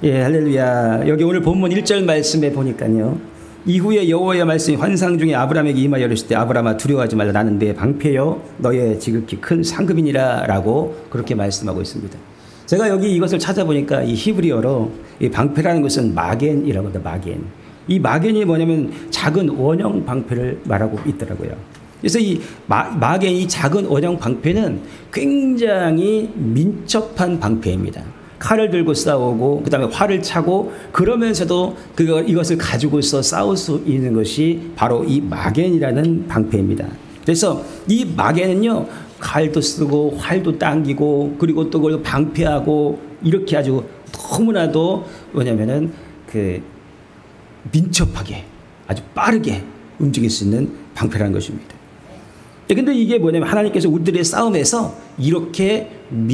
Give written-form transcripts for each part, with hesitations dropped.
예, 할렐루야. 여기 오늘 본문 1절 말씀에 보니까요. 이후에 여호와의 말씀이 환상 중에 아브라함에게 임하여 이르실 때 아브라함아 두려워하지 말라 나는 내 방패여 너의 지극히 큰 상급이니라 라고 그렇게 말씀하고 있습니다. 제가 여기 이것을 찾아보니까 이 히브리어로 이 방패라는 것은 마겐이라고 합니다. 마겐. 이 마겐이 뭐냐면 작은 원형 방패를 말하고 있더라고요. 그래서 이 마겐, 이 작은 원형 방패는 굉장히 민첩한 방패입니다. 칼을 들고 싸우고 그 다음에 활을 차고 그러면서도 이것을 가지고서 싸울 수 있는 것이 바로 이 마겐이라는 방패입니다. 그래서 이 마겐은요 칼도 쓰고 활도 당기고 그리고 또 그걸 방패하고 이렇게 아주 너무나도 뭐냐면은 그 민첩하게 아주 빠르게 움직일 수 있는 방패라는 것입니다. 근데 이게 뭐냐면 하나님께서 우리들의 싸움에서 이렇게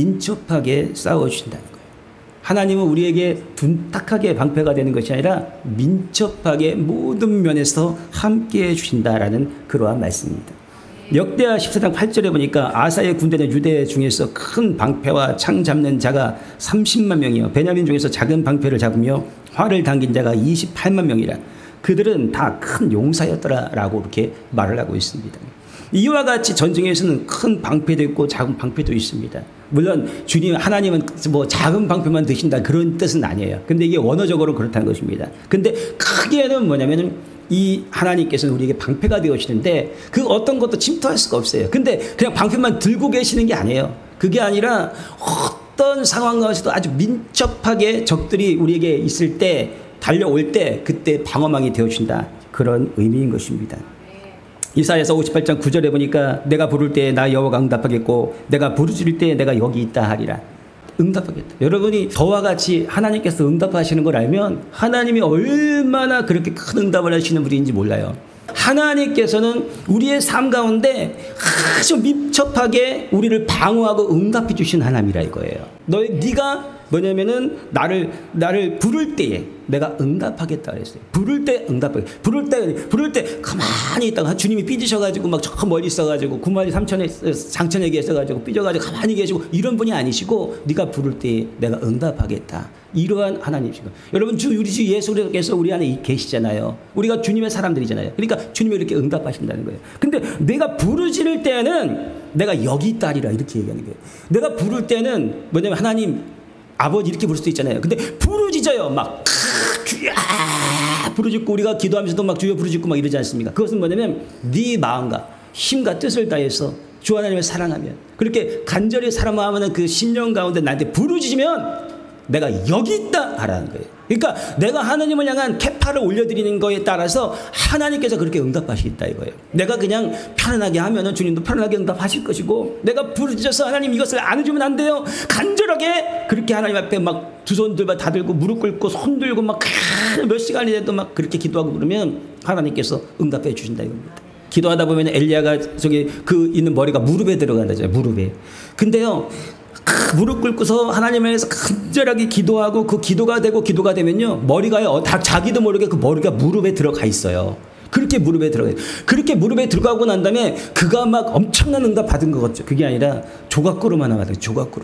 민첩하게 싸워주신다는 거예요. 하나님은 우리에게 둔탁하게 방패가 되는 것이 아니라 민첩하게 모든 면에서 함께해 주신다라는 그러한 말씀입니다. 역대하 14장 8절에 보니까 아사의 군대는 유대 중에서 큰 방패와 창 잡는 자가 30만 명이요 베냐민 중에서 작은 방패를 잡으며 활을 당긴 자가 28만 명이라 그들은 다 큰 용사였더라라고 이렇게 말을 하고 있습니다. 이와 같이 전쟁에서는 큰 방패도 있고 작은 방패도 있습니다. 물론 주님 하나님은 뭐 작은 방패만 드신다 그런 뜻은 아니에요. 근데 이게 원어적으로 그렇다는 것입니다. 근데 크게는 뭐냐면은 이 하나님께서는 우리에게 방패가 되어주시는데 그 어떤 것도 침투할 수가 없어요. 근데 그냥 방패만 들고 계시는 게 아니에요. 그게 아니라 어떤 상황 가운데서도 아주 민첩하게 적들이 우리에게 있을 때 달려올 때 그때 방어망이 되어준다 그런 의미인 것입니다. 이사야서 58장 9절에 보니까 내가 부를 때 나 여호와가 응답하겠고 내가 부르짖을 때 내가 여기 있다 하리라. 응답하겠다. 여러분이 저와 같이 하나님께서 응답하시는 걸 알면 하나님이 얼마나 그렇게 큰 응답을 하시는 분인지 몰라요. 하나님께서는 우리의 삶 가운데 아주 민첩하게 우리를 방어하고 응답해 주신 하나님이라 이거예요. 네가 뭐냐면은 나를 부를 때에 내가 응답하겠다 그랬어요. 부를 때 응답하게. 부를 때 가만히 있다가 주님이 삐지셔가지고 막 저 멀리 있어가지고 9마리 3천에 장천에게 있어가지고 삐져가지고 가만히 계시고 이런 분이 아니시고 네가 부를 때에 내가 응답하겠다. 이러한 하나님이시고 여러분 우리 주 예수께서 우리 안에 계시잖아요. 우리가 주님의 사람들이잖아요. 그러니까 주님이 이렇게 응답하신다는 거예요. 근데 내가 부르짖을 때는 내가 여기 있다리라 이렇게 얘기하는 거예요. 내가 부를 때는 뭐냐면 하나님 아버지 이렇게 부를 수도 있잖아요. 근데 부르짖어요. 막 주야 부르짖고 우리가 기도하면서도 막 주여 부르짖고 막 이러지 않습니까? 그것은 뭐냐면 네 마음과 힘과 뜻을 다해서 주 하나님을 사랑하면 그렇게 간절히 사랑하면 그 심령 가운데 나한테 부르짖으면 내가 여기 있다 하라는 거예요. 그러니까 내가 하나님을 향한 캐파를 올려드리는 거에 따라서 하나님께서 그렇게 응답하시겠다 이거예요. 내가 그냥 편안하게 하면은 주님도 편안하게 응답하실 것이고 내가 부르짖어서 하나님 이것을 안 해주면 안 돼요. 간절하게 그렇게 하나님 앞에 막 두 손들 다 들고 무릎 꿇고 손 들고 막 몇 시간이 돼도 막 그렇게 기도하고 그러면 하나님께서 응답해 주신다 이겁니다. 기도하다 보면 엘리야가 저기 그 있는 머리가 무릎에 들어간다잖아요. 무릎에. 근데요. 무릎 꿇고서 하나님을 위해서 간절하게 기도하고 그 기도가 되고 기도가 되면요 머리가요 다 자기도 모르게 그 머리가 무릎에 들어가 있어요. 그렇게 무릎에 들어가요. 그렇게 무릎에 들어가고 난 다음에 그가 막 엄청난 응답 받은 것 같죠. 그게 아니라 조각구름 하나 받아요.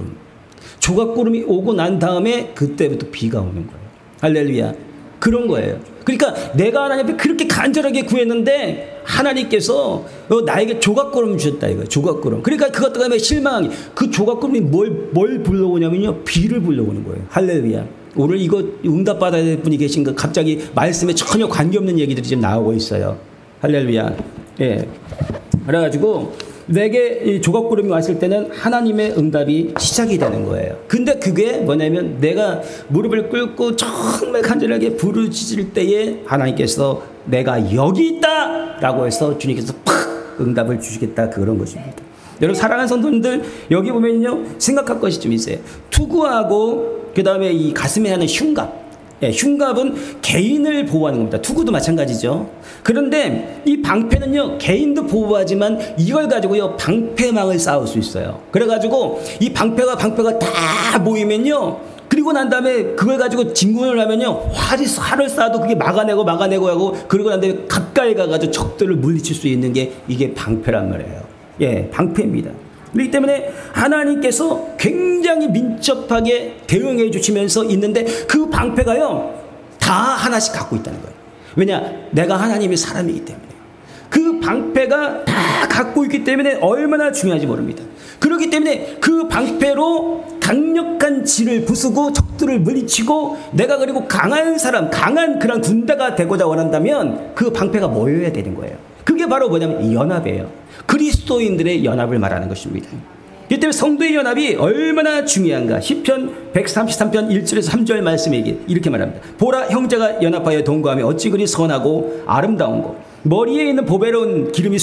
조각구름이 오고 난 다음에 그때부터 비가 오는 거예요. 할렐루야. 그런 거예요. 그러니까 내가 하나님 앞에 그렇게 간절하게 구했는데 하나님께서 나에게 조각구름 주셨다 이거예요. 조각구름. 그러니까 그것 때문에 실망이 그 조각구름이 뭘 불러오냐면요 비를 불러오는 거예요. 할렐루야. 오늘 이거 응답받아야 될 분이 계신가 갑자기 말씀에 전혀 관계없는 얘기들이 지금 나오고 있어요. 할렐루야. 예. 그래가지고 내게 이 조각구름이 왔을 때는 하나님의 응답이 시작이 되는 거예요. 근데 그게 뭐냐면 내가 무릎을 꿇고 정말 간절하게 부르짖을 때에 하나님께서 내가 여기 있다 라고 해서 주님께서 팍 응답을 주시겠다 그런 것입니다. 여러분 사랑하는 성도님들 여기 보면요 생각할 것이 좀 있어요. 투구하고 그 다음에 이 가슴에 하는 흉갑. 예, 흉갑은 개인을 보호하는 겁니다. 투구도 마찬가지죠. 그런데 이 방패는요 개인도 보호하지만 이걸 가지고요 방패망을 쌓을 수 있어요. 그래가지고 이 방패가 다 모이면요 그리고 난 다음에 그걸 가지고 진군을 하면요 활을 쏴도 그게 막아내고 하고 그리고 난 다음에 가까이 가가지고 적들을 물리칠 수 있는 게 이게 방패란 말이에요. 예, 방패입니다. 그렇기 때문에 하나님께서 굉장히 민첩하게 대응해 주시면서 있는데 그 방패가요 다 하나씩 갖고 있다는 거예요. 왜냐? 내가 하나님의 사람이기 때문에. 그 방패가 다 갖고 있기 때문에 얼마나 중요한지 모릅니다. 그렇기 때문에 그 방패로 강력한 진을 부수고 적들을 물리치고 내가 그리고 강한 사람, 강한 그런 군대가 되고자 원한다면 그 방패가 모여야 되는 거예요. 그게 바로 뭐냐면 연합이에요. 그리스도인들의 연합을 말하는 것입니다. 이 때문에 성도의 연합이 얼마나 중요한가. 시편 133편 1절에서 3절 말씀에 이렇게 말합니다. 보라, 형제가 연합하여 동거하며 어찌 그리 선하고 아름다운고. 머리에 있는 보배로운 기름이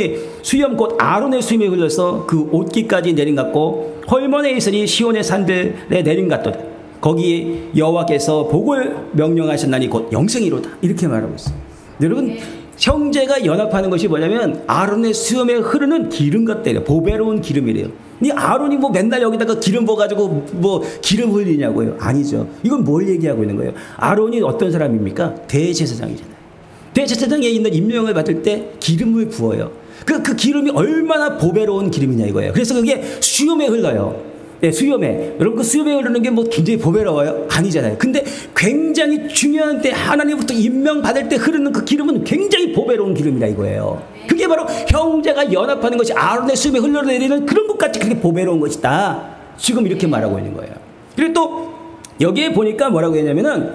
수염 곧 아론의 수염에 흘러서 그 옷깃까지 내린 같고 헐몬에 있으니 시온의 산들에 내린 같도다. 거기에 여호와께서 복을 명령하셨나니 곧 영생이로다. 이렇게 말하고 있어요. 여러분, 형제가 연합하는 것이 뭐냐면 아론의 수염에 흐르는 기름 같대요. 보배로운 기름이래요. 이 아론이 뭐 맨날 여기다가 기름 부어가지고 뭐 기름 흘리냐고요? 아니죠. 이건 뭘 얘기하고 있는 거예요? 아론이 어떤 사람입니까? 대제사장이잖아요. 대제사장에 있는 임명을 받을 때 기름을 부어요. 그 기름이 얼마나 보배로운 기름이냐 이거예요. 그래서 그게 수염에 흘러요. 네, 수염에. 여러분, 그 수염에 흐르는 게 뭐 굉장히 보배로워요? 아니잖아요. 근데 굉장히 중요한 때 하나님부터 임명받을 때 흐르는 그 기름은 굉장히 보배로운 기름이다 이거예요. 그게 바로 형제가 연합하는 것이 아론의 수염에 흘러내리는 그런 것같이 그렇게 보배로운 것이다. 지금 이렇게 말하고 있는 거예요. 그리고 또 여기에 보니까 뭐라고 했냐면은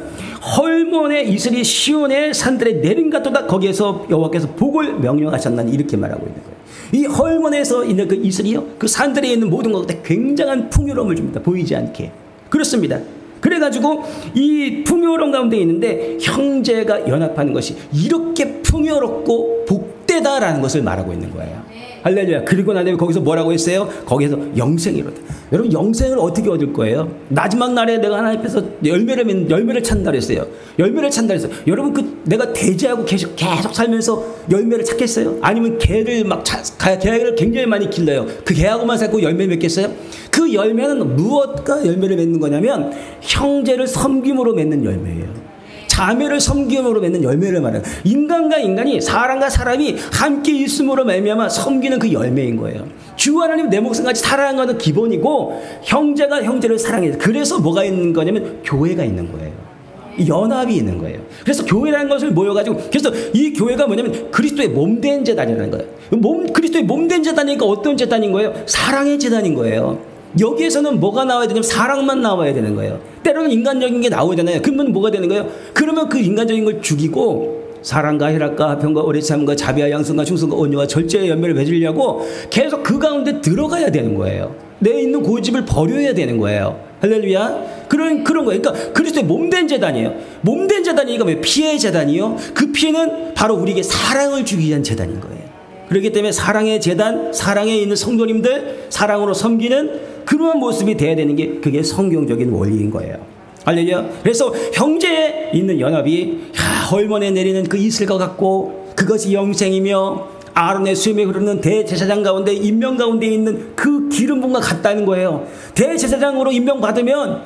헐몬의 이슬이 시온의 산들에 내린 같도다. 거기에서 여호와께서 복을 명령하셨나니 이렇게 말하고 있는 거예요. 이 헐몬에서 있는 그 이슬이요, 그 산들에 있는 모든 것에 굉장한 풍요로움을 줍니다. 보이지 않게. 그렇습니다. 그래가지고 이 풍요로움 가운데 있는데 형제가 연합하는 것이 이렇게 풍요롭고 복되다라는 것을 말하고 있는 거예요. 할렐루야. 그리고 나서 거기서 뭐라고 했어요? 거기서 영생이로다. 여러분, 영생을 어떻게 얻을 거예요? 마지막 날에 내가 하나님 앞에서 열매를 찾는다 그랬어요. 열매를 찾는다 그랬어요. 여러분, 내가 돼지하고 계속 살면서 열매를 찾겠어요? 아니면 개를 개를 굉장히 많이 길러요. 그 개하고만 살고 열매 맺겠어요? 그 열매는 무엇과 열매를 맺는 거냐면 형제를 섬김으로 맺는 열매예요. 자매를 섬김으로 맺는 열매를 말해요. 인간과 인간이, 사람과 사람이 함께 있음으로 말미암아 섬기는 그 열매인 거예요. 주 하나님 내 목숨같이 사랑하는 것은 기본이고 형제가 형제를 사랑해요. 그래서 뭐가 있는 거냐면 교회가 있는 거예요. 연합이 있는 거예요. 그래서 교회라는 것을 모여가지고, 그래서 이 교회가 뭐냐면 그리스도의 몸된 재단이라는 거예요. 그리스도의 몸된 재단이니까 어떤 재단인 거예요? 사랑의 재단인 거예요. 여기에서는 뭐가 나와야 되냐면 사랑만 나와야 되는 거예요. 때로는 인간적인 게 나오잖아요. 그러면 뭐가 되는 거예요? 그러면 그 인간적인 걸 죽이고 사랑과 희락과 화평과 오래 참과 자비와 양선과 충성과 온유와 절제의 연매를 맺으려고 계속 그 가운데 들어가야 되는 거예요. 내 있는 고집을 버려야 되는 거예요. 할렐루야. 그런 거예요. 그러니까 그리스도의 몸된 재단이에요. 몸된 재단이니까 왜 피의 재단이요? 그 피는 바로 우리에게 사랑을 주기 위한 재단인 거예요. 그렇기 때문에 사랑의 재단, 사랑에 있는 성도님들, 사랑으로 섬기는 그런 모습이 돼야 되는 게 그게 성경적인 원리인 거예요. 할렐루야. 그래서 형제에 있는 연합이 헐몬에 내리는 그 이슬과 같고 그것이 영생이며 아론의 수염에 흐르는 대제사장 가운데 임명 가운데 있는 그 기름 부음과 같다는 거예요. 대제사장으로 임명받으면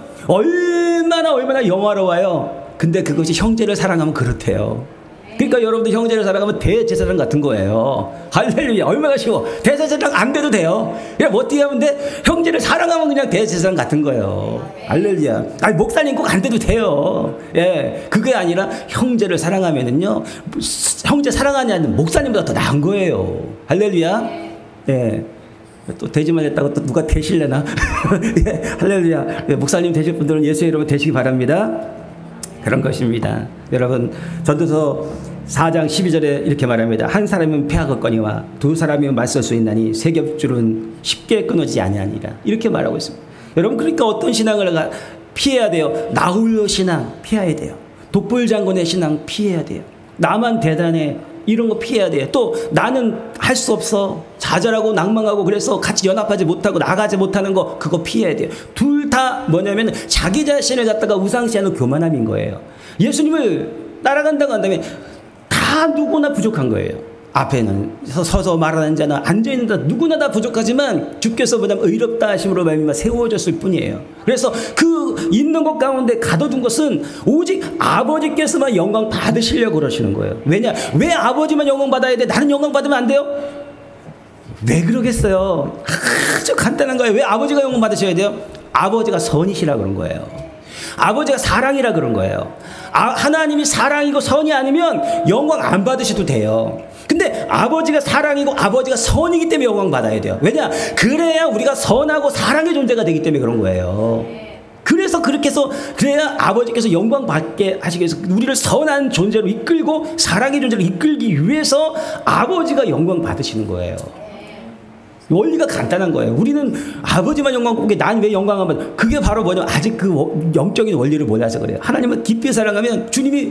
얼마나 영화로워요. 근데 그것이 형제를 사랑하면 그렇대요. 그러니까 여러분들 형제를 사랑하면 대제사장 같은 거예요. 할렐루야. 얼마나 쉬워. 대제사장 안 돼도 돼요. 그냥 어떻게 하면 돼? 형제를 사랑하면 그냥 대제사장 같은 거예요. 할렐루야. 아니, 목사님 꼭 안 돼도 돼요. 예, 그게 아니라 형제를 사랑하면은요, 형제 사랑하냐는 목사님보다 더 나은 거예요. 할렐루야. 예. 또 되지만 했다고 또 누가 되실래나? 예, 할렐루야. 예, 목사님 되실 분들은 예수의 이름으로 되시기 바랍니다. 그런 것입니다. 여러분, 전도서 4장 12절에 이렇게 말합니다. 한 사람이면 패하겠거니와 두 사람이면 맞설 수 있나니 세 겹줄은 쉽게 끊어지지 아니하니라. 이렇게 말하고 있습니다. 여러분, 그러니까 어떤 신앙을 피해야 돼요? 나홀로 신앙 피해야 돼요. 독불장군의 신앙 피해야 돼요. 나만 대단해, 이런 거 피해야 돼요. 또 나는 할 수 없어, 좌절하고 낭망하고 그래서 같이 연합하지 못하고 나가지 못하는 거, 그거 피해야 돼요. 둘 다 뭐냐면 자기 자신을 갖다가 우상시하는 교만함인 거예요. 예수님을 따라간다고 한다면 다 누구나 부족한 거예요. 앞에는 서서 말하는 자나 앉아있는 자 누구나 다 부족하지만 주께서 뭐냐면 의롭다 하심으로 말미암아 세워졌을 뿐이에요. 그래서 그 있는 것 가운데 가둬둔 것은 오직 아버지께서만 영광 받으시려고 그러시는 거예요. 왜냐? 왜 아버지만 영광 받아야 돼? 나는 영광 받으면 안 돼요? 왜 그러겠어요? 아주 간단한 거예요. 왜 아버지가 영광 받으셔야 돼요? 아버지가 선이시라 그런 거예요. 아버지가 사랑이라 그런 거예요. 하나님이 사랑이고 선이 아니면 영광 안 받으셔도 돼요. 근데 아버지가 사랑이고 아버지가 선이기 때문에 영광 받아야 돼요. 왜냐? 그래야 우리가 선하고 사랑의 존재가 되기 때문에 그런 거예요. 그래서 그렇게 해서 그래야 아버지께서 영광 받게 하시기 위해서 우리를 선한 존재로 이끌고 사랑의 존재로 이끌기 위해서 아버지가 영광 받으시는 거예요. 원리가 간단한 거예요. 우리는 아버지만 영광 받게 난 왜 영광 안 받아? 그게 바로 뭐냐면 아직 그 영적인 원리를 몰라서 그래요. 하나님을 깊이 사랑하면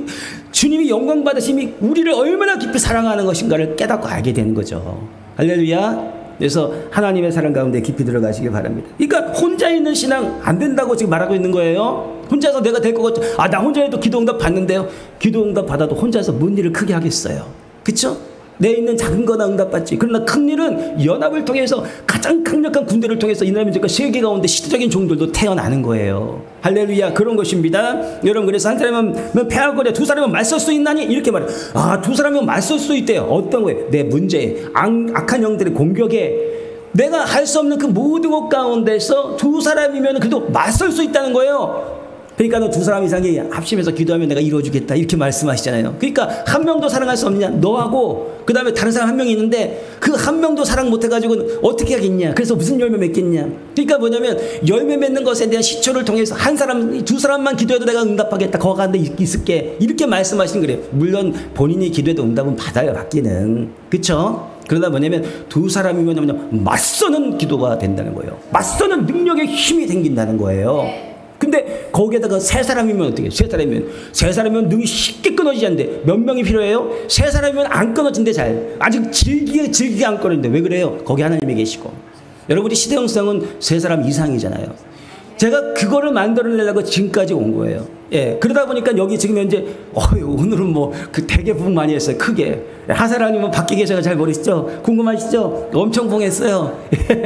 주님이 영광 받으심이 우리를 얼마나 깊이 사랑하는 것인가를 깨닫고 알게 되는 거죠. 할렐루야. 그래서 하나님의 사랑 가운데 깊이 들어가시기 바랍니다. 그러니까 혼자 있는 신앙 안 된다고 지금 말하고 있는 거예요. 혼자서 내가 될 것 같죠. 나 혼자 해도 기도응답 받는데요. 기도응답 받아도 혼자서 뭔 일을 크게 하겠어요. 그렇죠? 내 있는 작은 거나 응답받지. 그러나 큰 일은 연합을 통해서 가장 강력한 군대를 통해서 이나라의 세계 가운데 시대적인 종들도 태어나는 거예요. 할렐루야. 그런 것입니다. 여러분, 그래서 한 사람은 패하거려 두 사람은 맞설 수 있나니? 이렇게 말해요. 두 사람은 맞설 수 있대요. 어떤 거예요? 내 문제에 악한 영들의 공격에 내가 할 수 없는 그 모든 것 가운데서 두 사람이면 그래도 맞설 수 있다는 거예요. 그러니까 너 두 사람 이상이 합심해서 기도하면 내가 이루어주겠다 이렇게 말씀하시잖아요. 그러니까 한 명도 사랑할 수 없느냐? 너하고 그 다음에 다른 사람 한 명이 있는데 그 한 명도 사랑 못해가지고 어떻게 하겠냐? 그래서 무슨 열매 맺겠냐? 그러니까 뭐냐면 열매 맺는 것에 대한 시초를 통해서 두 사람만 기도해도 내가 응답하겠다. 거기 가운데 있을게 이렇게 말씀하시는 거래요. 물론 본인이 기도해도 응답은 받아요. 받기는. 그렇죠? 그러다 뭐냐면 두 사람이면 뭐냐면 맞서는 기도가 된다는 거예요. 맞서는 능력의 힘이 생긴다는 거예요. 근데 거기에다가 세 사람이면 어떻게 해요? 세 사람이면 능이 쉽게 끊어지지 않는데 몇 명이 필요해요? 세 사람이면 안 끊어진대 잘. 아직 질기게 안 끊어진대. 왜 그래요? 거기 하나님이 계시고. 여러분이 시대 형상은 세 사람 이상이잖아요. 제가 그거를 만들어내려고 지금까지 온 거예요. 예, 그러다 보니까 여기 지금 현재 오늘은 뭐 그 되게 부흥 많이 했어요. 크게. 하사라님은 밖에 계셔서 잘 모르시죠? 궁금하시죠? 엄청 부흥했어요.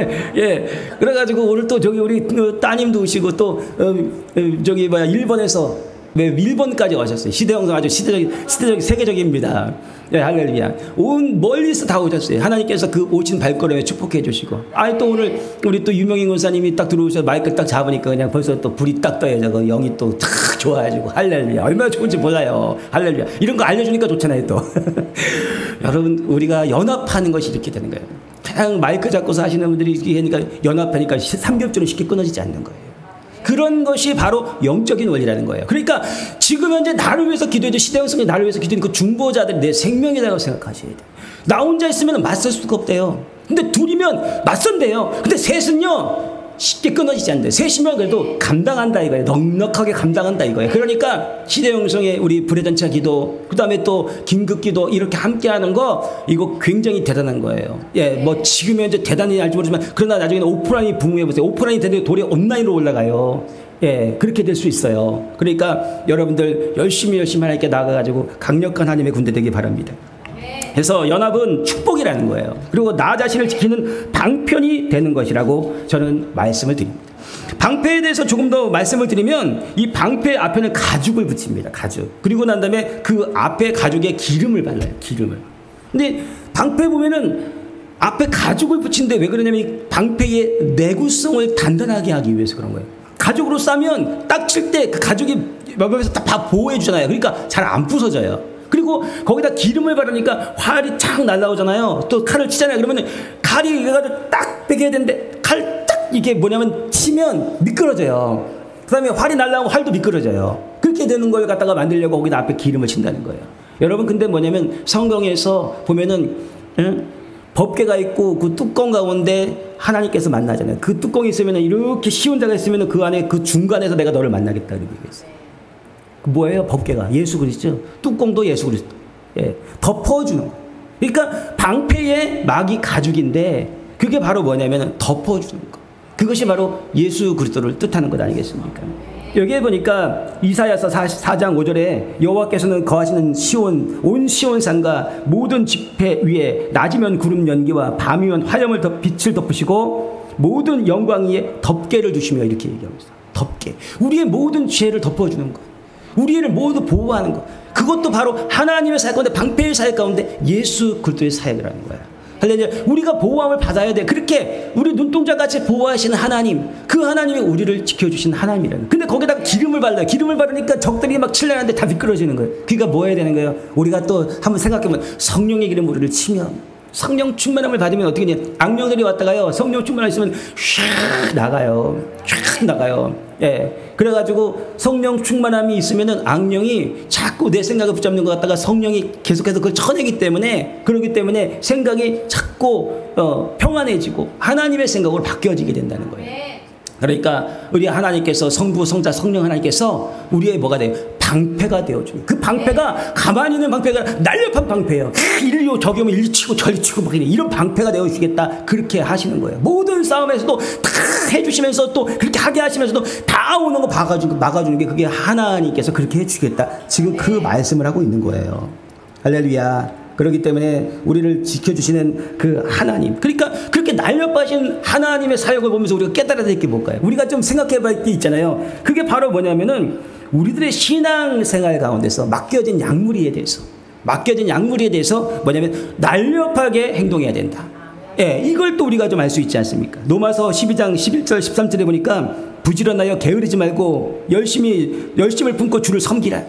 예, 그래가지고 오늘 또 저기 우리 따님도 오시고 또 저기 일본에서 일본까지 오셨어요. 시대 형성 아주 시대적 세계적입니다. 예, 할렐루야. 온 멀리서 다 오셨어요. 하나님께서 그 오신 발걸음에 축복해 주시고. 또 오늘 우리 또 유명인 권사님이 딱 들어오셔서 마이크 딱 잡으니까 그냥 벌써 또 불이 딱 떠요. 저거 영이 또 탁 좋아가지고. 할렐루야. 얼마나 좋은지 몰라요. 할렐루야. 이런 거 알려주니까 좋잖아요, 또. 여러분, 우리가 연합하는 것이 이렇게 되는 거예요. 그냥 마이크 잡고서 하시는 분들이 이렇게 하니까 연합하니까 삼겹줄은 쉽게 끊어지지 않는 거예요. 그런 것이 바로 영적인 원리라는 거예요. 그러니까 지금 현재 나를 위해서 기도해도 시대 형성이 나를 위해서 기도하는 그 중보자들이 내 생명이라고 생각하셔야 돼요. 나 혼자 있으면 맞설 수가 없대요. 근데 둘이면 맞선대요. 근데 셋은요 쉽게 끊어지지 않는데 셋이면 그래도 감당한다 이거예요. 넉넉하게 감당한다 이거예요. 그러니까 시대 형성의 우리 불회전차 기도, 그 다음에 또 긴급 기도 이렇게 함께하는 거 이거 굉장히 대단한 거예요. 예, 뭐 지금 현재 대단히 알지 모르지만 그러나 나중에는 오프라인이 부흥해보세요. 오프라인이 되는데 돌이 온라인으로 올라가요. 예, 그렇게 될 수 있어요. 그러니까 여러분들 열심히 하나님께 나가가지고 강력한 하나님의 군대 되기 바랍니다. 그래서 연합은 축복이라는 거예요. 그리고 나 자신을 지키는 방편이 되는 것이라고 저는 말씀을 드립니다. 방패에 대해서 조금 더 말씀을 드리면 이 방패 앞에는 가죽을 붙입니다. 가죽. 그리고 난 다음에 그 앞에 가죽에 기름을 발라요. 기름을. 근데 방패 보면은 앞에 가죽을 붙이는데 왜 그러냐면 이 방패의 내구성을 단단하게 하기 위해서 그런 거예요. 가죽으로 싸면 딱 칠 때 그 가죽이 옆에서 다 보호해 주잖아요. 그러니까 잘 안 부서져요. 그리고 거기다 기름을 바르니까 활이 착 날라오잖아요. 또 칼을 치잖아요. 그러면 칼이 이래가지고 딱 빼게 되는데 칼 딱 이게 뭐냐면 치면 미끄러져요. 그 다음에 활이 날라오면 활도 미끄러져요. 그렇게 되는 걸 갖다가 만들려고 거기다 앞에 기름을 친다는 거예요. 여러분 근데 뭐냐면 성경에서 보면은 법궤가 있고 그 뚜껑 가운데 하나님께서 만나잖아요. 그 뚜껑이 있으면 이렇게 쉬운 자가 있으면 그 안에 그 중간에서 내가 너를 만나겠다 이렇게 얘기했어요. 뭐예요? 법궤가 예수 그리스도. 뚜껑도 예수 그리스도. 예, 덮어주는 거. 그러니까 방패의 막이 가죽인데 그게 바로 뭐냐면 덮어주는 거. 그것이 바로 예수 그리스도를 뜻하는 것 아니겠습니까? 여기에 보니까 이사야서 44장 5절에 여호와께서는 거하시는 시온 온 시온산과 모든 지폐 위에 낮이면 구름 연기와 밤이면 화염을 빛을 덮으시고 모든 영광 위에 덮개를 두시며 이렇게 얘기합니다. 덮개. 우리의 모든 죄를 덮어주는 것. 우리를 모두 보호하는 것. 그것도 바로 하나님의 사역 가운데 방패의 사역 가운데 예수 그리스도의 사역이라는 거야. 할렐루야. 우리가 보호함을 받아야 돼. 그렇게 우리 눈동자같이 보호하시는 하나님, 그 하나님이 우리를 지켜주시는 하나님이라는. 근데 거기다가 기름을 발라요. 기름을 바르니까 적들이 막 칠려는데 다 미끄러지는 거예요. 그러니까 뭐 해야 되는 거예요? 우리가 또 한번 생각해보면 성령의 기름 우리를 치면, 성령 충만함을 받으면 어떻게 되냐? 악령들이 왔다가요, 성령 충만함 있으면 휙 나가요. 휙 나가요. 예. 그래가지고 성령 충만함이 있으면은 악령이 자꾸 내 생각을 붙잡는 것 같다가 성령이 계속해서 그걸 쳐내기 때문에, 그러기 때문에 생각이 자꾸 평안해지고 하나님의 생각으로 바뀌어지게 된다는 거예요. 그러니까 우리 하나님께서, 성부, 성자, 성령 하나님께서 우리의 뭐가 돼요? 방패가 되어줘요. 그 방패가 가만히 있는 방패가 날렵한 방패예요. 이리로 저기 오면 이리 치고 저리 치고 막 이런 방패가 되어주겠다. 그렇게 하시는 거예요. 모든 싸움에서도 다 해주시면서 또 그렇게 하게 하시면서도 다 오는 거 막아주는 게 그게 하나님께서 그렇게 해주겠다. 지금 그 말씀을 하고 있는 거예요. 할렐루야. 그렇기 때문에 우리를 지켜주시는 그 하나님, 그러니까 그렇게 날렵하신 하나님의 사역을 보면서 우리가 깨달아야 될 게 뭘까요? 우리가 좀 생각해 볼 게 있잖아요. 그게 바로 뭐냐면은 우리들의 신앙생활 가운데서 맡겨진 약물에 대해서 뭐냐면 날렵하게 행동해야 된다. 예, 이걸 또 우리가 좀 알 수 있지 않습니까? 로마서 12장 11절 13절에 보니까 부지런하여 게으르지 말고 열심을 품고 주를 섬기라.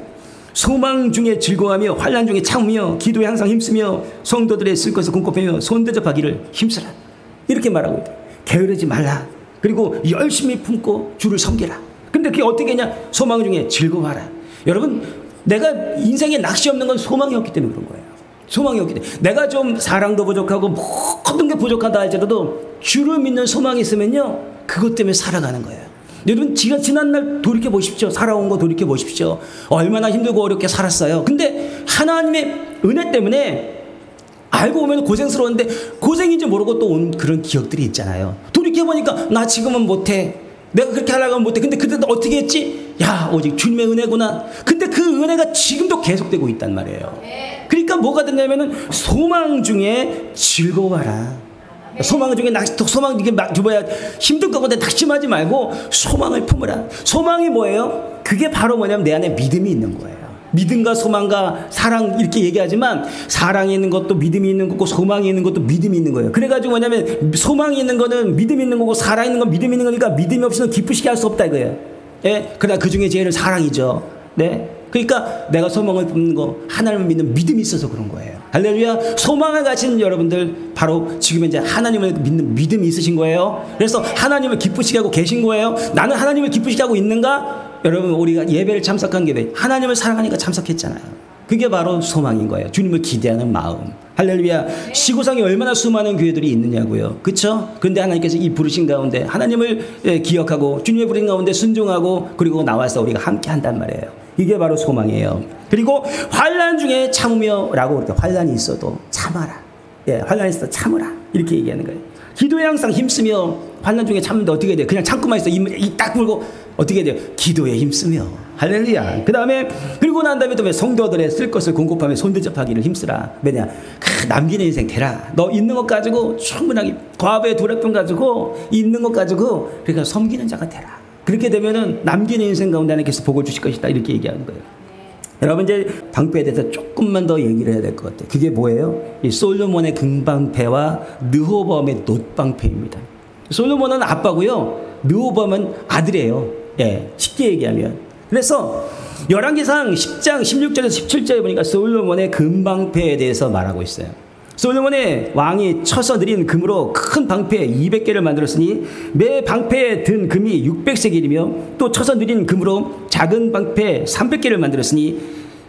소망 중에 즐거워하며 환난 중에 참으며 기도에 항상 힘쓰며 성도들의 쓸 것을 공급하며 손대접하기를 힘쓰라. 이렇게 말하고 있다. 게으르지 말라. 그리고 열심히 품고 주를 섬기라. 근데 그게 어떻게 했냐? 소망 중에 즐거워하라. 여러분, 내가 인생에 낚시 없는 건 소망이 없기 때문에 그런 거예요. 소망이 없기 때문에. 내가 좀 사랑도 부족하고 모든 게 부족하다 할지라도 주를 믿는 소망이 있으면요, 그것 때문에 살아가는 거예요. 여러분, 지난날 돌이켜 보십시오. 살아온 거 돌이켜 보십시오. 얼마나 힘들고 어렵게 살았어요. 근데 하나님의 은혜 때문에 알고 보면 고생스러웠는데 고생인지 모르고 또 온 그런 기억들이 있잖아요. 돌이켜 보니까 나 지금은 못해. 내가 그렇게 하려고 하면 못해. 근데 그때도 어떻게 했지? 야, 오직 주님의 은혜구나. 근데 그 은혜가 지금도 계속되고 있단 말이에요. 그러니까 뭐가 됐냐면은 소망 중에 즐거워하라. 소망 중에 소망 이게 힘든 거고 낙심하지 말고 소망을 품으라. 소망이 뭐예요? 그게 바로 뭐냐면 내 안에 믿음이 있는 거예요. 믿음과 소망과 사랑 이렇게 얘기하지만 사랑이 있는 것도 믿음이 있는 거고 소망이 있는 것도 믿음이 있는 거예요. 그래가지고 뭐냐면 소망이 있는 거는 믿음이 있는 거고 사랑이 있는 건 믿음이 있는 거니까 믿음이 없이는 기쁘시게 할 수 없다 이거예요. 예? 그러나 그 중에 제일 사랑이죠. 네? 그러니까 내가 소망을 품는 거, 하나님을 믿는 믿음이 있어서 그런 거예요. 할렐루야. 소망을 가진 여러분들 바로 지금 이제 하나님을 믿는 믿음이 있으신 거예요. 그래서 하나님을 기쁘시게 하고 계신 거예요. 나는 하나님을 기쁘시게 하고 있는가? 여러분, 우리가 예배를 참석한 게 왜? 하나님을 사랑하니까 참석했잖아요. 그게 바로 소망인 거예요. 주님을 기대하는 마음. 할렐루야. 시구상에 얼마나 수많은 교회들이 있느냐고요. 그렇죠? 그런데 하나님께서 이 부르신 가운데 하나님을 기억하고 주님의 부르신 가운데 순종하고 그리고 나와서 우리가 함께 한단 말이에요. 이게 바로 소망이에요. 그리고 환난 중에 참으며라고 그렇게 환난이 있어도 참아라. 예, 환난이 있어도 참으라. 이렇게 얘기하는 거예요. 기도에 항상 힘쓰며 환난 중에 참는데 어떻게 해야 돼요? 그냥 참고만 있어. 입 딱 물고 어떻게 해야 돼요? 기도에 힘쓰며. 할렐루야. 그 다음에 그리고 난 다음에 또 왜 성도들의 쓸 것을 공급하며 손대접하기를 힘쓰라. 왜냐? 남기는 인생 되라. 너 있는 것 가지고 충분하게 과부의 두렵움 가지고 있는 것 가지고 그러니까 섬기는 자가 되라. 그렇게 되면은 남기는 인생 가운데 하나님께서 복을 주실 것이다. 이렇게 얘기하는 거예요. 여러분, 이제 방패에 대해서 조금만 더 얘기를 해야 될 것 같아요. 그게 뭐예요? 이 솔로몬의 금방패와 르호보암의 놋방패입니다. 솔로몬은 아빠고요. 르호보암은 아들이에요. 예, 쉽게 얘기하면. 그래서 열왕기상 10장 16절에서 17절에 보니까 솔로몬의 금방패에 대해서 말하고 있어요. 솔로몬의 왕이 쳐서 들인 금으로 큰 방패 200개를 만들었으니 매 방패에 든 금이 600세겔이며 또 쳐서 들인 금으로 작은 방패 300개를 만들었으니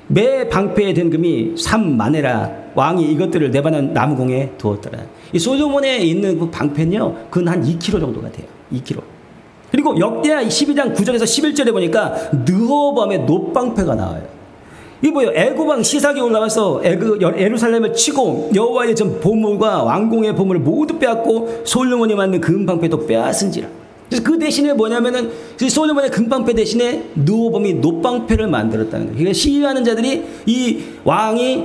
매 방패에 든 금이 3만에라. 왕이 이것들을 레바논 나무공에 두었더라. 이 솔로몬에 있는 그 방패는요, 그건 한 2kg 정도가 돼요. 2kg. 그리고 역대하 12장 9절에서 11절에 보니까 르호보암의 놋방패가 나와요. 이게 뭐예요? 애굽왕 시삭이 올라와서 예루살렘을 치고 여호와의 전 보물과 왕궁의 보물을 모두 빼앗고 솔로몬이 만든 금방패도 빼앗은지라. 그래서 그 대신에 뭐냐면은 솔로몬의 금방패 대신에 르호보암이 놋방패를 만들었다는 거예요. 그러니까 시위하는 자들이 이 왕이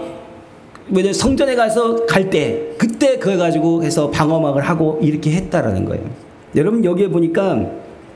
성전에 가서 갈 때 그때 그걸 가지고 해서 방어막을 하고 이렇게 했다라는 거예요. 여러분, 여기에 보니까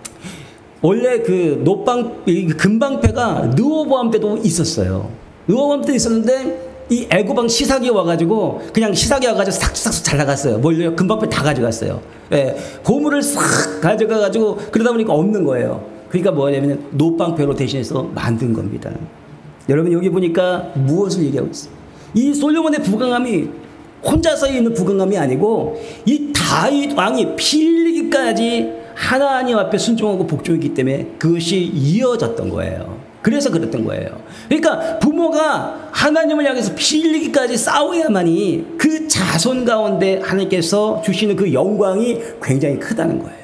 원래 그 금방패가 르호보암 때도 있었어요. 르호보암 때도 있었는데 이 애고방 시사기에 와가지고 그냥 시사기에 와가지고 싹싹 잘 나갔어요. 뭘요? 금방배 다 가져갔어요. 예, 고물을 싹 가져가가지고 그러다 보니까 없는 거예요. 그러니까 뭐냐면 노방패로 대신해서 만든 겁니다. 여러분 여기 보니까 무엇을 얘기하고 있어요? 이 솔로몬의 부강함이 혼자서 있는 부강함이 아니고 이 다윗 왕이 피 흘리기까지 하나님 앞에 순종하고 복종했기 때문에 그것이 이어졌던 거예요. 그래서 그랬던 거예요. 그러니까 부모가 하나님을 향해서 피 흘리기까지 싸워야만이 그 자손 가운데 하나님께서 주시는 그 영광이 굉장히 크다는 거예요.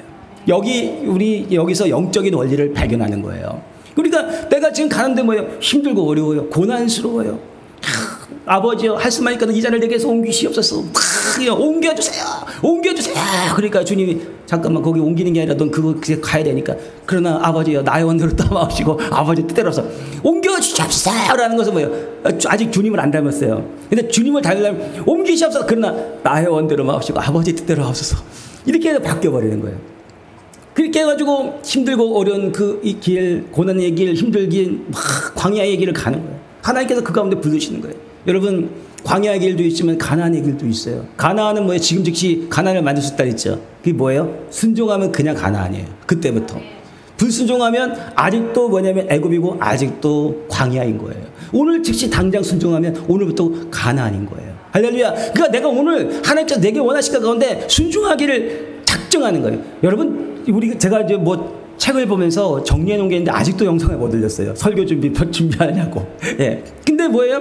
우리 여기서 영적인 원리를 발견하는 거예요. 그러니까 내가 지금 가는데 뭐예요? 힘들고 어려워요. 고난스러워요. 아버지요, 할 수만 있거든 이 잔을 내게서 옮기시옵소서. 옮겨주세요. 옮겨주세요. 그러니까 주님이 잠깐만 거기 옮기는 게 아니라 넌 그거 가야 되니까. 그러나 아버지요, 나의 원대로 떠마시고 아버지 뜻대로서 옮겨주시옵소서라는 것은 뭐예요? 아직 주님을 안 닮았어요. 근데 주님을 닮으려면 옮기시옵소서. 그러나 나의 원대로 마시고 아버지 뜻대로 하옵소서. 이렇게 해서 바뀌어버리는 거예요. 그렇게 해가지고 힘들고 어려운 이 길, 고난의 길, 힘들긴 막 광야의 길을 가는 거예요. 하나님께서 그 가운데 부르시는 거예요. 여러분 광야의 길도 있지만 가나안의 길도 있어요. 가나안은 뭐예요? 지금 즉시 가나안을 만들 수 있다 했죠. 그게 뭐예요? 순종하면 그냥 가나안이에요. 그때부터. 불순종하면 아직도 뭐냐면 애굽이고 아직도 광야인 거예요. 오늘 즉시 당장 순종하면 오늘부터 가나안인 거예요. 할렐루야. 그러니까 내가 오늘 하나님께서 내게 원하시는 가운데 순종하기를 작정하는 거예요. 여러분 제가 이제 책을 보면서 정리해 놓은 게 있는데 아직도 영상을 못 올렸어요. 설교 준비하냐고. 예. 근데 뭐예요?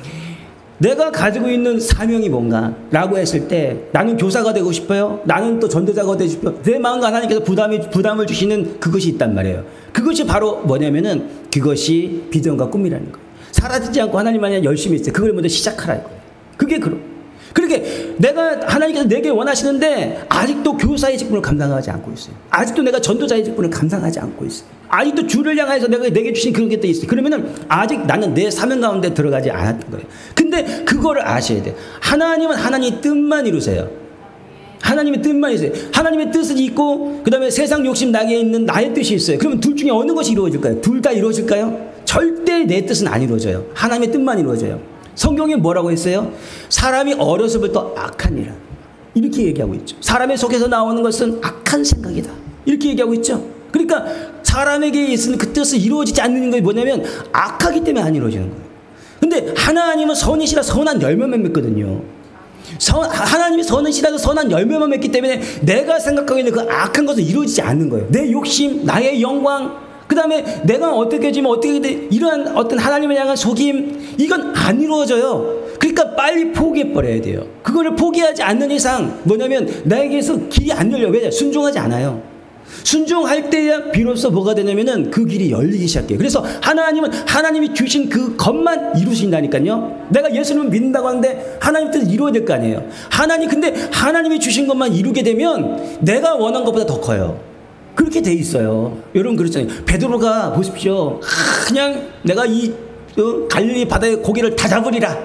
내가 가지고 있는 사명이 뭔가? 라고 했을 때 나는 교사가 되고 싶어요. 나는 또 전도자가 되고 싶어요. 내 마음과 하나님께서 부담을 주시는 그것이 있단 말이에요. 그것이 바로 뭐냐면은 그것이 비전과 꿈이라는 거예요. 사라지지 않고 하나님만이 열심히 있어요. 그걸 먼저 시작하라는 거예요. 그게 그렇게 내가 하나님께서 내게 원하시는데 아직도 교사의 직분을 감당하지 않고 있어요. 아직도 내가 전도자의 직분을 감당하지 않고 있어요. 아직도 주를 향해서 내게 주신 그런 게 또 있어요. 그러면은 아직 나는 내 사명 가운데 들어가지 않았던 거예요. 근데 그거를 아셔야 돼요. 하나님은 하나님의 뜻만 이루세요. 하나님의 뜻만 있어요. 하나님의 뜻은 있고 그 다음에 세상 욕심 나게 있는 나의 뜻이 있어요. 그러면 둘 중에 어느 것이 이루어질까요? 둘 다 이루어질까요? 절대 내 뜻은 안 이루어져요. 하나님의 뜻만 이루어져요. 성경에 뭐라고 했어요? 사람이 어려서부터 악한 이라 이렇게 얘기하고 있죠. 사람의 속에서 나오는 것은 악한 생각이다 이렇게 얘기하고 있죠. 그러니까 사람에게 있는 그 뜻이 이루어지지 않는 게 뭐냐면 악하기 때문에 안 이루어지는 거예요. 근데 하나님은 선이시라 선한 열매만 맺거든요. 하나님이 선이시라서 선한 열매만 맺기 때문에 내가 생각하고 있는 그 악한 것은 이루어지지 않는 거예요. 내 욕심, 나의 영광, 그 다음에 내가 어떻게 지면 어떻게 돼, 이러한 어떤 하나님을 향한 속임, 이건 안 이루어져요. 그러니까 빨리 포기해버려야 돼요. 그거를 포기하지 않는 이상 뭐냐면 나에게서 길이 안 열려요. 왜냐? 순종하지 않아요. 순종할 때야 비로소 뭐가 되냐면은 그 길이 열리기 시작해요. 그래서 하나님은 하나님이 주신 그 것만 이루신다니까요. 내가 예수님을 믿는다고 하는데 하나님 뜻을 이루어야 될 거 아니에요. 근데 하나님이 주신 것만 이루게 되면 내가 원한 것보다 더 커요. 그렇게 돼 있어요. 여러분 그렇잖아요. 베드로가 보십시오. 그냥 내가 이 갈릴리 바다의 고기를 다 잡으리라.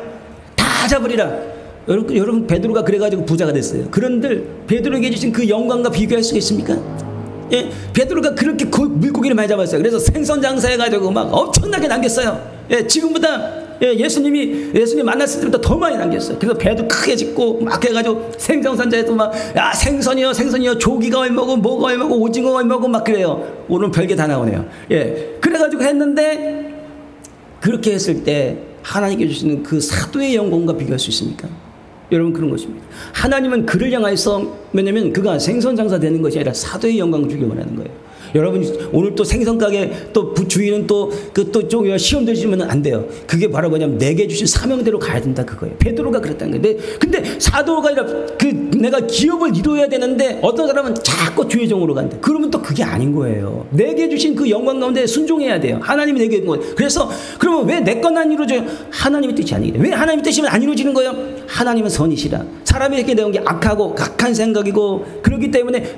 여러분 베드로가 그래가지고 부자가 됐어요. 그런데 베드로에게 주신 그 영광과 비교할 수가 있습니까? 예, 베드로가 그렇게 물고기를 많이 잡았어요. 그래서 생선 장사해가지고 막 엄청나게 남겼어요. 예, 지금보다 예수님 만났을 때보다 더 많이 남겼어요. 그래서 배도 크게 짓고 막 해가지고 생선장사에서 막 생선이요 조기가 얼마고 뭐가 얼마고 오징어가 얼마고 막 그래요. 오늘 별게 다 나오네요. 예, 그래가지고 했는데 그렇게 했을 때 하나님께 주시는 그 사도의 영광과 비교할 수 있습니까? 여러분 그런 것입니다. 하나님은 그를 향해서 왜냐면 그가 생선 장사 되는 것이 아니라 사도의 영광을 주길 원하는 거예요. 여러분 오늘 또 생선 가게 또 주인은 또 시험 들시면 안 돼요. 그게 바로 뭐냐면 내게 주신 사명대로 가야 된다 그거예요. 베드로가 그랬다는 거예요. 근데 사도가 아니라 내가 기업을 이루어야 되는데 어떤 사람은 자꾸 주의 종으로 간다. 그러면 또 그게 아닌 거예요. 내게 주신 그 영광 가운데 순종해야 돼요. 하나님이 내게 준 거예요. 그래서 그러면 왜 내 건 안 이루어져요? 하나님의 뜻이 아니기 때문에. 왜 하나님의 뜻이면 안 이루어지는 거예요? 하나님은 선이시라. 사람에게 내온 게 악한 생각이고 그렇기 때문에 그 뜻과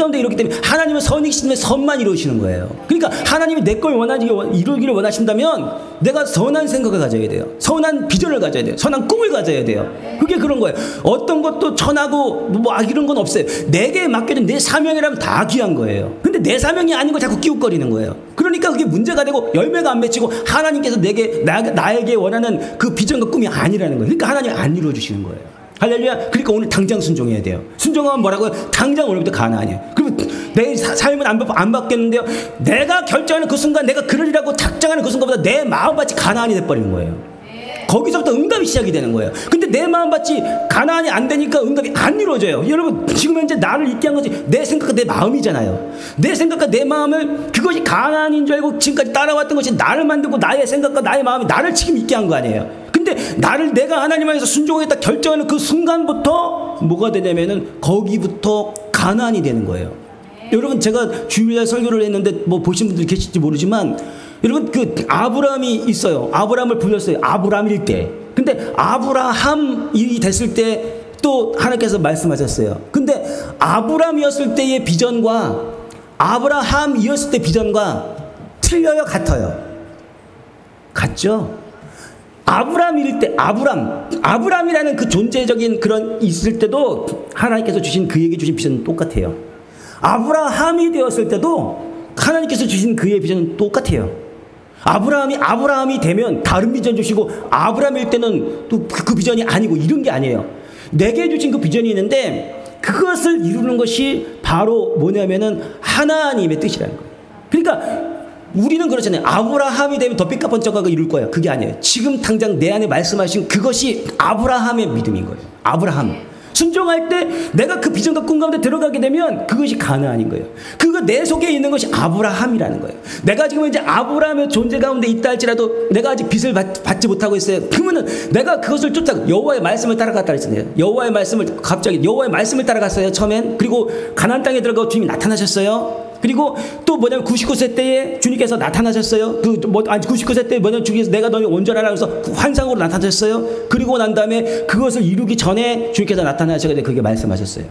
가운데 이렇기 때문에 하나님은 선이시기 때문에 선만 이루시는 거예요. 그러니까 하나님이 내 걸 이루기를 원하신다면 내가 선한 생각을 가져야 돼요. 선한 비전을 가져야 돼요. 선한 꿈을 가져야 돼요. 그게 그런 거예요. 어떤 것도 천하고 뭐 이런 건 없어요. 내게 맡겨진 내 사명이라면 다 귀한 거예요. 근데 내 사명이 아닌 거 자꾸 끼웃거리는 거예요. 그러니까 그게 문제가 되고 열매가 안 맺히고 하나님께서 나에게 원하는 그 비전과 꿈이 아니라는 거예요. 그러니까 하나님이 안 이루어주시는 거예요. 할렐루야. 그러니까 오늘 당장 순종해야 돼요. 순종하면 뭐라고요? 당장 오늘부터 가나안이에요. 그리고 내 삶은 안 바뀌었는데요. 내가 결정하는 그 순간, 내가 그러리라고 작정하는 그 순간보다 내 마음밭이 가나안이 돼버리는 거예요. 거기서부터 응답이 시작이 되는 거예요. 근데 내 마음밭이 가나안이 안 되니까 응답이 안 이루어져요. 여러분, 지금 현재 나를 있게 한 것이 내 생각과 내 마음이잖아요. 내 생각과 내 마음을, 그것이 가나안인 줄 알고 지금까지 따라왔던 것이 나를 만들고 나의 생각과 나의 마음이 나를 지금 있게 한 거 아니에요. 근데 내가 하나님 안에서 순종하겠다 결정하는 그 순간부터 뭐가 되냐면은 거기부터 가나안이 되는 거예요. 여러분, 제가 주일날 설교를 했는데 뭐 보신 분들이 계실지 모르지만, 여러분, 그 아브라함이 있어요. 아브라함을 불렀어요. 아브라함일 때. 근데 아브라함이 됐을 때 또 하나님께서 말씀하셨어요. 근데 아브라함이었을 때의 비전과 아브라함이었을 때 비전과 틀려요, 같아요? 같죠? 아브라함일 때, 아브라함이라는 그 존재적인 그런 있을 때도 하나님께서 주신 그에게 주신 비전은 똑같아요. 아브라함이 되었을 때도 하나님께서 주신 그의 비전은 똑같아요. 아브라함이 되면 다른 비전 주시고, 아브라함일 때는 또 그 비전이 아니고 이런 게 아니에요. 내게 주신 그 비전이 있는데 그것을 이루는 것이 바로 뭐냐면은 하나님의 뜻이라는 거예요. 그러니까 우리는 그렇잖아요. 아브라함이 되면 더 삐까번쩍하고 이룰 거야. 그게 아니에요. 지금 당장 내 안에 말씀하신 그것이 아브라함의 믿음인 거예요. 아브라함. 순종할 때 내가 그 비전과 꿈 가운데 들어가게 되면 그것이 가나안인 거예요. 그거 내 속에 있는 것이 아브라함이라는 거예요. 내가 지금 이제 아브라함의 존재 가운데 있다 할지라도 내가 아직 빚을 받지 못하고 있어요. 그러면은 내가 그것을 쫓아 여호와의 말씀을 따라갔다 했잖아요. 여호와의 말씀을 따라갔어요. 처음엔. 그리고 가나안 땅에 들어가고 주님이 나타나셨어요. 그리고 또 뭐냐면 99세 때에 주님께서 나타나셨어요. 99세 때 뭐냐면 주님께서 내가 너희 온전하라 해서 환상으로 나타나셨어요. 그리고 난 다음에 그것을 이루기 전에 주님께서 나타나셔서 그렇게 말씀하셨어요.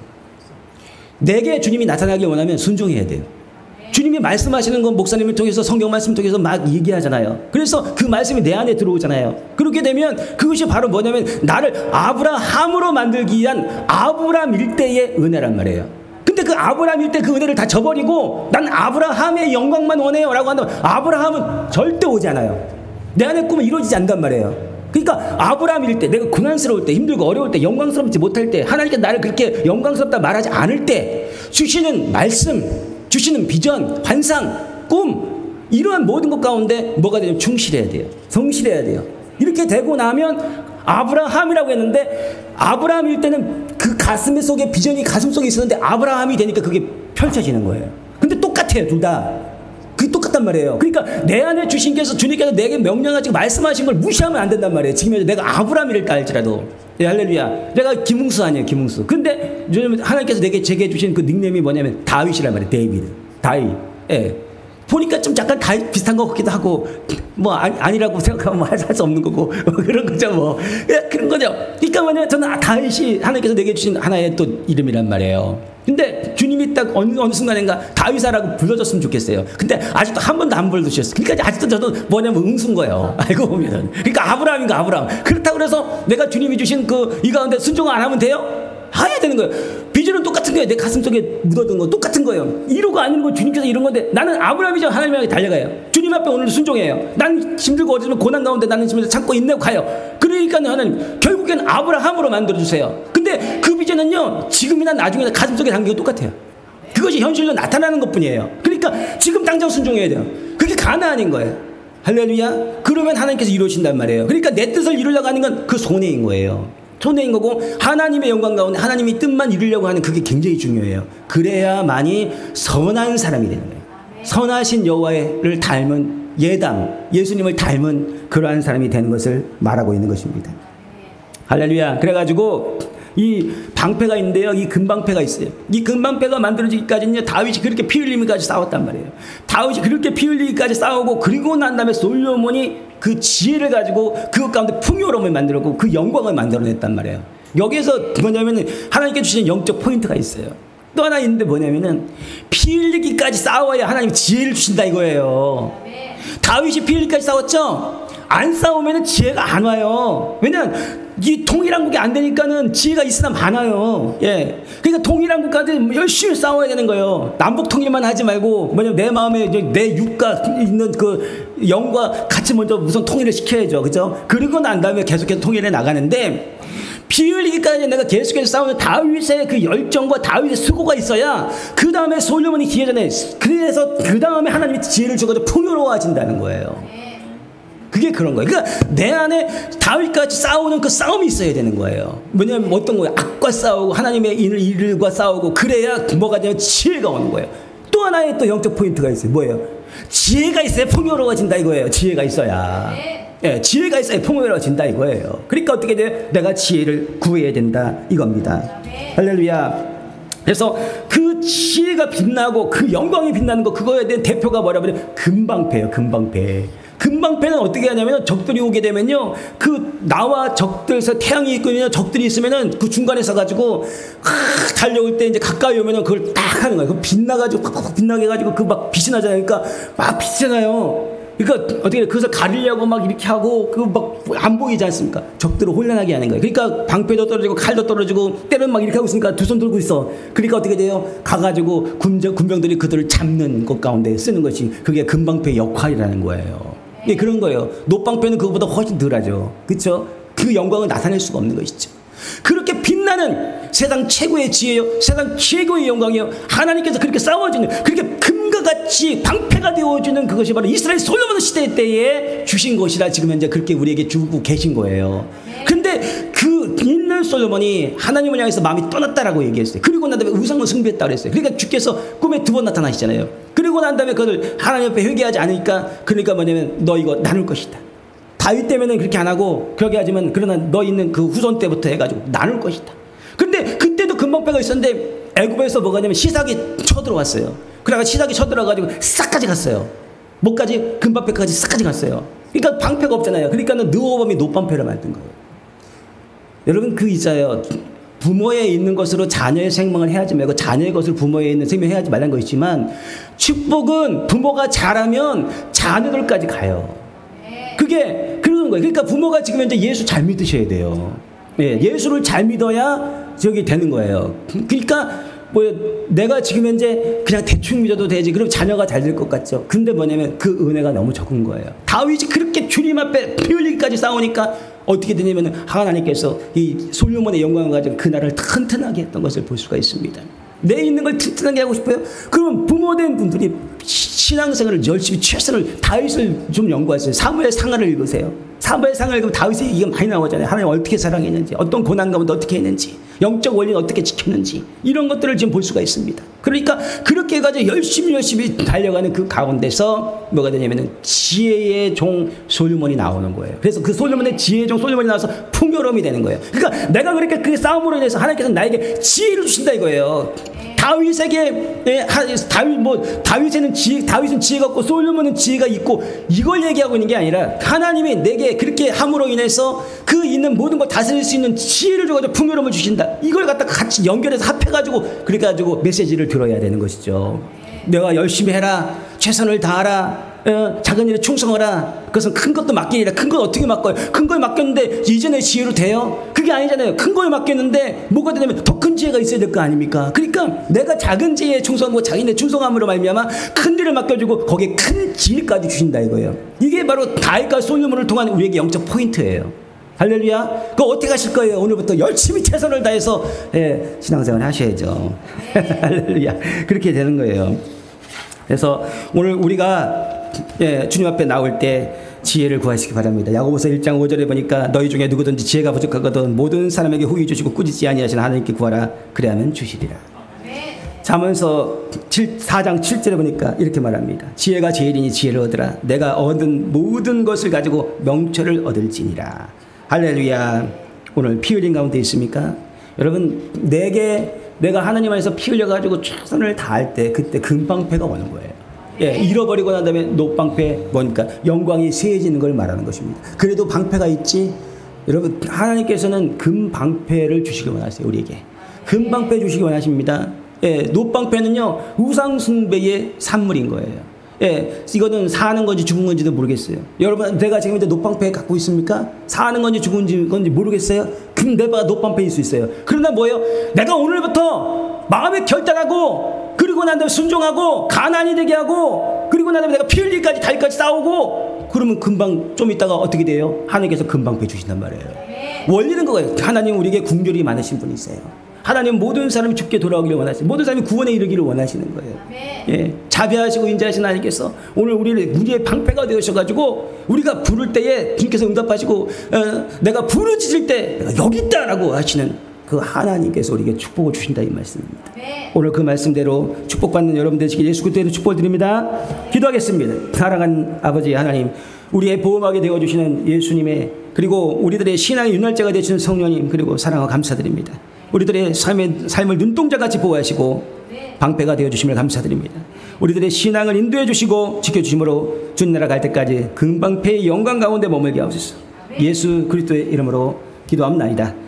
내게 주님이 나타나기 원하면 순종해야 돼요. 주님이 말씀하시는 건 목사님을 통해서 성경 말씀 통해서 막 얘기하잖아요. 그래서 그 말씀이 내 안에 들어오잖아요. 그렇게 되면 그것이 바로 뭐냐면 나를 아브라함으로 만들기 위한 아브라함 일대의 은혜란 말이에요. 근데 그 아브라함일 때 그 은혜를 다 저버리고 난 아브라함의 영광만 원해요 라고 한다면 아브라함은 절대 오지 않아요. 내 안의 꿈은 이루어지지 않단 말이에요. 그러니까 아브라함일 때, 내가 고난스러울 때, 힘들고 어려울 때, 영광스럽지 못할 때, 하나님께서 나를 그렇게 영광스럽다 말하지 않을 때 주시는 말씀, 주시는 비전, 환상, 꿈, 이러한 모든 것 가운데 뭐가 되냐면 충실해야 돼요. 성실해야 돼요. 이렇게 되고 나면 아브라함이라고 했는데 아브라함일 때는 그 가슴 속에 비전이 가슴 속에 있었는데 아브라함이 되니까 그게 펼쳐지는 거예요. 근데 똑같아요, 둘 다. 그게 똑같단 말이에요. 그러니까 내 안에 주님께서 내게 명령하시고 말씀하신 걸 무시하면 안 된단 말이에요. 지금 내가 아브라함이랬다 할지라도. 예, 할렐루야. 내가 김웅수 아니에요, 김웅수. 근데 하나님께서 제게 주신 그 닉네임이 뭐냐면 다윗이란 말이에요. 다윗. 예. 보니까 좀 약간 다윗 비슷한 것 같기도 하고, 뭐, 아니라고 생각하면 뭐 할 수 없는 거고, 그런 거죠, 뭐. 예, 그런 거죠. 그러니까 뭐냐면 저는 다윗이 하나님께서 내게 주신 하나의 또 이름이란 말이에요. 근데 주님이 딱 어느 순간인가 다윗아라고 불러줬으면 좋겠어요. 근데 아직도 한 번도 안 불러주셨어요. 그러니까 아직도 저도 뭐냐면 응수인 거예요. 알고 보면. 그러니까 아브라함인가, 아브라함. 그렇다고 그래서 내가 주님이 주신 이 가운데 순종 안 하면 돼요? 해야 되는 거예요. 비전은 똑같은 거예요. 내 가슴 속에 묻어둔 거 똑같은 거예요. 이루고 안 이루고 주님께서 이런 건데 나는 아브라함이죠. 하나님에게 달려가요. 주님 앞에 오늘 순종해요. 난 힘들고 어디서 고난 가운데 나는 지금 참고 인내고 가요. 그러니까 하나님 결국엔 아브라함으로 만들어주세요. 근데 그 비전은요, 지금이나 나중이나 가슴 속에 담기고 똑같아요. 그것이 현실로 나타나는 것뿐이에요. 그러니까 지금 당장 순종해야 돼요. 그게 가나안인 거예요. 할렐루야. 그러면 하나님께서 이루신단 말이에요. 그러니까 내 뜻을 이루려고 하는 건 그 손해인 거예요. 손해인 거고, 하나님의 영광 가운데 하나님이 뜻만 이루려고 하는 그게 굉장히 중요해요. 그래야만이 선한 사람이 되는 거예요. 선하신 여호와를 닮은 예수님을 닮은 그러한 사람이 되는 것을 말하고 있는 것입니다. 할렐루야. 그래가지고 이 방패가 있는데요, 이 금방패가 있어요. 이 금방패가 만들어지기까지는 다윗이 그렇게 피 흘리기까지 싸웠단 말이에요. 다윗이 그렇게 피 흘리기까지 싸우고, 그리고 난 다음에 솔로몬이 그 지혜를 가지고 그것 가운데 풍요로움을 만들었고 그 영광을 만들어냈단 말이에요. 여기에서 뭐냐면 하나님께 주신 영적 포인트가 있어요. 또 하나 있는데 뭐냐면은 피 흘리기까지 싸워야 하나님이 지혜를 주신다 이거예요. 다윗이 피 흘리기까지 싸웠죠? 안 싸우면은 지혜가 안 와요. 왜냐면 이 통일한국이 안 되니까는 지혜가 있으나 많아요. 예. 그러니까 통일한국까지 열심히 싸워야 되는 거예요. 남북 통일만 하지 말고 뭐냐면 내 마음에 내 육과 있는 그 영과 같이 먼저 우선 통일을 시켜야죠. 그죠? 그리고 난 다음에 계속해서 통일해 나가는데 피 흘리기까지 내가 계속해서 싸우는 다윗의 그 열정과 다윗의 수고가 있어야 그 다음에 솔로몬이 기회전에 그래서 그 다음에 하나님이 지혜를 주고 풍요로워진다는 거예요. 그게 그런 거예요. 그러니까 내 안에 다윗같이 싸우는 그 싸움이 있어야 되는 거예요. 뭐냐면 어떤 거예요? 악과 싸우고 하나님의 일과 싸우고 그래야 뭐가 되면 지혜가 오는 거예요. 또 하나의 또 영적 포인트가 있어요. 뭐예요? 지혜가 있어야 풍요로워진다 이거예요. 지혜가 있어야. 예, 지혜가 있어야 풍요로워진다 이거예요. 그러니까 어떻게 돼요? 내가 지혜를 구해야 된다 이겁니다. 할렐루야. 그래서 그 지혜가 빛나고 그 영광이 빛나는 거 그거에 대한 대표가 뭐라고 하면 금방패예요. 금방패. 금방패는 어떻게 하냐면 적들이 오게 되면요 그 나와 적들에서 태양이 있거든요. 적들이 있으면은 그 중간에 서가지고 달려올 때 이제 가까이 오면은 그걸 딱 하는 거예요. 그 빛나가지고 팍팍 빛나게 해가지고 그 막 빛이 나잖아요. 그러니까 막 빛이 나요. 그러니까 어떻게 그것을 가리려고 막 이렇게 하고 그 막 안 보이지 않습니까? 적들을 혼란하게 하는 거예요. 그러니까 방패도 떨어지고 칼도 떨어지고 때는 막 이렇게 하고 있으니까 두 손 들고 있어. 그러니까 어떻게 돼요? 가가지고 군병들이 그들을 잡는 것 가운데 쓰는 것이 그게 금방패의 역할이라는 거예요. 예, 그런 거예요. 노방패는 그거보다 훨씬 덜하죠. 그렇죠? 그 영광을 나타낼 수가 없는 것이죠. 그렇게 빛나는 세상 최고의 지혜요, 세상 최고의 영광이요. 하나님께서 그렇게 싸워주는, 그렇게 금과 같이 방패가 되어주는 그것이 바로 이스라엘 솔로몬 시대 때에 주신 것이라 지금 현재 그렇게 우리에게 주고 계신 거예요. 근데 그 있는 솔로몬이 하나님을 향해서 마음이 떠났다라고 얘기했어요. 그리고 난 다음에 우상을 숭배했다고 그랬어요. 그러니까 주께서 꿈에 2번 나타나시잖아요. 그리고 난 다음에 그걸 하나님 앞에 회개하지 않으니까 그러니까 뭐냐면 너 이거 나눌 것이다. 다윗 때문에 그렇게 안 하고 그렇게 하지만 그러나 너 있는 그 후손 때부터 해가지고 나눌 것이다. 근데 그때도 금방패가 있었는데 애굽에서 뭐가 냐면 시삭이 쳐들어왔어요. 그래가 시삭이 쳐들어가지고 싹 가져갔어요. 뭐까지? 금방패까지 싹 가져갔어요. 그러니까 방패가 없잖아요. 그러니까는 느호범이 노방패를 만든 거예요. 여러분 그 있어요. 부모에 있는 것으로 자녀의 생명을 해야지 말고 자녀의 것을 부모에 있는 생명을 해야지 말라는 것이지만 축복은 부모가 잘하면 자녀들까지 가요. 그게 그러는 거예요. 그러니까 부모가 지금 현재 예수 잘 믿으셔야 돼요. 예, 예수를 잘 믿어야 저기 되는 거예요. 그러니까 뭐 내가 지금 현재 그냥 대충 믿어도 되지. 그럼 자녀가 잘 될 것 같죠. 근데 뭐냐면 그 은혜가 너무 적은 거예요. 다윗이 그렇게 주님 앞에 피 흘리기까지 싸우니까 어떻게 되냐면 하나님께서 이 솔로몬의 영광을 가지고 그 나라를 튼튼하게 했던 것을 볼 수가 있습니다. 내 있는 걸 튼튼하게 하고 싶어요? 그러면 부모된 분들이 신앙생활을 열심히 최선을 다윗을 좀 연구하세요. 사무엘 상하를 읽으세요. 사무엘 상하를 읽으면 다윗의 얘기가 많이 나오잖아요. 하나님 어떻게 사랑했는지, 어떤 고난 가운데 어떻게 했는지, 영적 원리는 어떻게 지켰는지 이런 것들을 지금 볼 수가 있습니다. 그러니까 그렇게 해가지고 열심히 달려가는 그 가운데서 뭐가 되냐면은 지혜의 종 솔로몬이 나오는 거예요. 그래서 그 솔로몬의 지혜의 종 솔로몬이 나와서 풍요로움이 되는 거예요. 그러니까 내가 그렇게 그 싸움으로 인해서 하나님께서 나에게 지혜를 주신다 이거예요. 다윗에게 다윗은 지혜가 없고 솔로몬은 지혜가 있고 이걸 얘기하고 있는 게 아니라 하나님이 내게 그렇게 함으로 인해서 그 있는 모든 걸 다스릴 수 있는 지혜를 줘가지고 풍요로움을 주신다. 이걸 갖다가 같이 연결해서 합해가지고 그렇게 가지고 메시지를 들어야 되는 것이죠. 내가 열심히 해라, 최선을 다하라, 작은 일에 충성하라. 그것은 큰 것도 맡기니라. 큰 건 어떻게 맡겨요? 큰 걸 맡겼는데 이제 내 지혜로 돼요? 그게 아니잖아요. 큰 걸 맡겼는데 뭐가 되냐면 더 큰 지혜가 있어야 될 거 아닙니까? 그러니까 내가 작은 지혜에 충성하고 자기네 충성함으로 말미암아 큰 일을 맡겨주고 거기에 큰 지혜까지 주신다 이거예요. 이게 바로 다윗과 솔로몬을 통한 우리에게 영적 포인트예요. 할렐루야. 그거 어떻게 하실 거예요? 오늘부터 열심히 최선을 다해서 신앙생활 하셔야죠. 할렐루야. 그렇게 되는 거예요. 그래서 오늘 우리가 주님 앞에 나올 때 지혜를 구하시기 바랍니다. 야고보서 1장 5절에 보니까 너희 중에 누구든지 지혜가 부족하거든 모든 사람에게 후히 주시고 꾸짖지 아니하시는 하나님께 구하라. 그래야면 주시리라. 잠언서 4장 7절에 보니까 이렇게 말합니다. 지혜가 제일이니 지혜를 얻으라. 내가 얻은 모든 것을 가지고 명철을 얻을지니라. 할렐루야. 오늘 피 흘린 가운데 있습니까? 여러분 내가 하나님 안에서 피 흘려가지고 최선을 다할 때 그때 금방패가 오는 거예요. 잃어버리고 난 다음에 노방패 뭐니까 영광이 세해지는 걸 말하는 것입니다. 그래도 방패가 있지. 여러분 하나님께서는 금방패를 주시기 원하세요. 우리에게 금방패 주시기 원하십니다. 예, 노방패는요 우상 숭배의 산물인 거예요. 예, 이거는 사는 건지 죽은 건지도 모르겠어요. 여러분, 내가 지금 이제 노방패 갖고 있습니까? 사는 건지 죽은 건지 모르겠어요. 그럼 내가 노방패일 수 있어요. 그러나 뭐예요? 내가 오늘부터 마음에 결단하고, 그리고 난 다음에 순종하고, 가난이 되게 하고, 그리고 난 다음에 내가 피 흘릴까지 달까지 싸우고, 그러면 금방 좀 있다가 어떻게 돼요? 하나님께서 금방 빼주신단 말이에요. 원리는 그거예요. 하나님 우리에게 궁절이 많으신 분이세요. 하나님 모든 사람이 죽게 돌아오기를 원하시고 모든 사람이 구원에 이르기를 원하시는 거예요. 예, 자비하시고 인자하신 하나님께서 오늘 우리의 방패가 되셔가지고 우리가 부를 때에 주님께서 응답하시고 내가 부르짖을 때 내가 여기 있다라고 하시는 그 하나님께서 우리에게 축복을 주신다 이 말씀입니다. 오늘 그 말씀대로 축복받는 여러분 되시길 예수 그리스도로 축복을 드립니다. 기도하겠습니다. 사랑하는 아버지 하나님, 우리의 보호막이 되어주시는 예수님의, 그리고 우리들의 신앙의 윤활자가 되시는 성령님, 그리고 사랑과 감사드립니다. 우리들의 삶을 눈동자같이 보호하시고 방패가 되어주심을 감사드립니다. 우리들의 신앙을 인도해 주시고 지켜주심으로 주님 나라 갈 때까지 금방패의 영광 가운데 머물게 하옵소서. 예수 그리스도의 이름으로 기도합나이다.